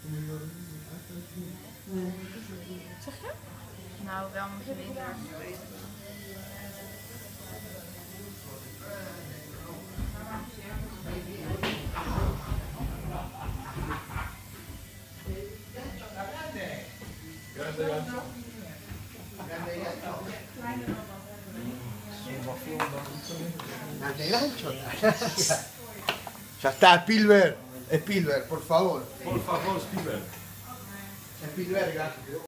Zeg je? Nou, wel een beetje minder. Grande gancho. Ya está, Spielberg. Spielberg, por favor. Por favor, Spielberg. Spielberg.